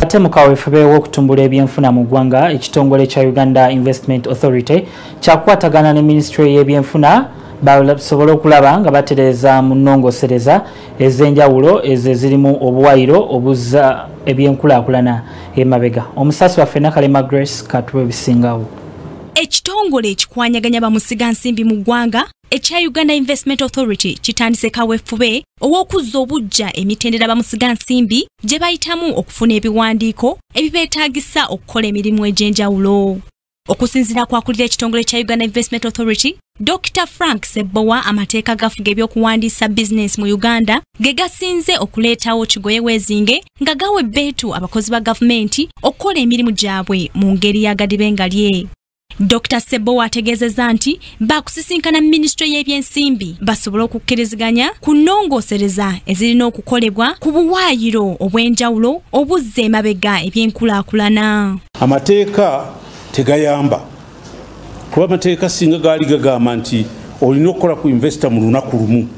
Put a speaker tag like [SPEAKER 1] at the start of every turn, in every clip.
[SPEAKER 1] ate mu kaweefube w'okutumbula ebyenfuna mu ggwanga ekitongole kya Uganda Investment Authority kyakwatagana ne Ministry y'ebyenfuna basobola okulaba nga batereza mu nnongosereza ez'enjawulo ezo zirimu obuwayiro obuzza ebyenkulaakulana emabega. Omusasi waffe Nakalema Grace katuwe bisingawo.
[SPEAKER 2] Ekitongole ekikwanyaganya bamusigansimbi mu ggwanga ekya Uganda Investment Authority kitandise kaweefube ow'okuzza obujja emitendera bamusigansimbi gye bayitamu okufuna ebiwandiiko ebibeetaagisa okukola emirimu egy'enjawulo. Okusinziira kwakulira ekitongole kya Uganda Investment Authority, Dr. Frank Sebowa amateeka gafuga ebyokuwandiisa business mu Uganda ge gasinze okuleetawo kigoye weezinge nga gawa ebbeetu abakozi ba gavumenti okukola emirimu gyabwe mu ngeri ya gadibengalye. Dr. Sebowa ategeezezza nti bakusisinkana Ministry y'ebyensimbi basobola okukkiriziganya ku nnongosereza ezirina okukolebwa ku buwaayiro obw'enjawulo obuzza emabega ebyenkulaakulana.
[SPEAKER 3] Amateeka tegayamba kuba amateeka singa gaali gagamba nti olina okukola ku investor mu lunaku lumu,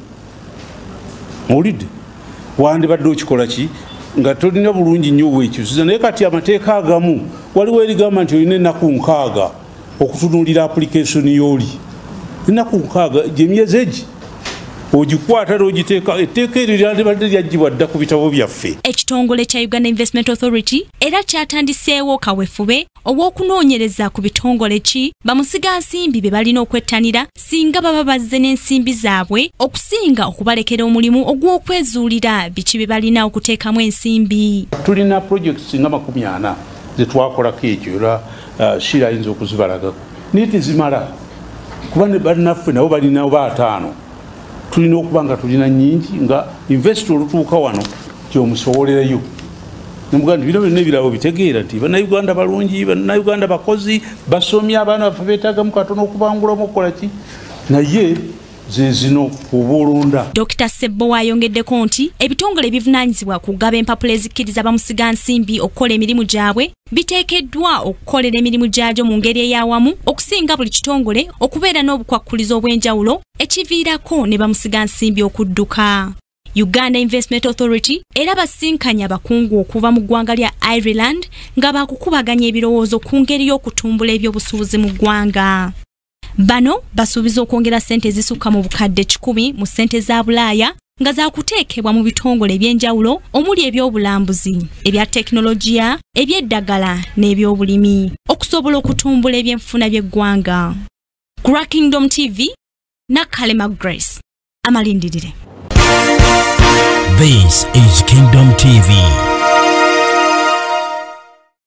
[SPEAKER 3] owulidde wandibadde okikola ki nga tolina bulungi nnyo weekyusiza. Naye kati amateeka agamu waliwo erigamba nti olina ennaku 6 okutunuulira application y'oli. Ennaku 6 gy'emyezi egi ogikwata n'ogiteeka etteeka eryo lyandibadde lyaggyibwa dda ku bitabo byaffe.
[SPEAKER 2] Ekitongole kya Uganda Investment Authority era kyatandiseewo kaweefube ow'okunoonyereza ku bitongole ki bamusigansimbi be balina okwettanira singa baba bazze n'ensimbi zaabwe okusinga okubalekera omulimu ogw'okwezuulira biki be balina okuteekamu ensimbi.
[SPEAKER 3] Tulina projects nga 40 ze twakolako ekyo era Shira ayinza okuzibalagako naye tezimala kuba ne bannaffe nabo balina oba 5. Tulina okuba nga tulina nnyingi nga investor olutuuka wano kyomusowolereyo nemugandi bino byonna ebirabo bitegeera nti bannayuganda balungi, bannayuganda bakozi basomi, abaana baffe beetaagamu katono okubangulamu okukola ki naye zezino kubolonda.
[SPEAKER 2] Dr. Sebowa ayongeddeko nti ebitongole ebivunaanyizibwa ku kugaba empapula ezikkiriza bamusigansimbi okukola emirimu gyabwe biteekeddwa okukolera emirimu gyagyo mu ngeri ey'awamu okusinga buli kitongole okubeera n'obukwakkulizo obw'enjawulo ekiviirako ne bamusigansimbi okudduka. Uganda Investment Authority era basinkanya abakungu okuva mu ggwanga lya Ireland nga bakukubaganya ebirowoozo ku ngeri y'okutumbula ebyobusuubuzi mu ggwanga. Bano basuubiza okwongera ssente ezisukka mu bukadde 10 mu ssente za Bulaaya nga zaakuteekebwa mu bitongole eby'enjawulo omuli eby'obulambuzi, ebya tekinologiya, eby'eddagala n'ebyobulimi okusobola okutumbula ebyenfuna by'eggwanga. Kingdom TV, Nakalema Grace, amalindirire.
[SPEAKER 4] This is Kingdom TV.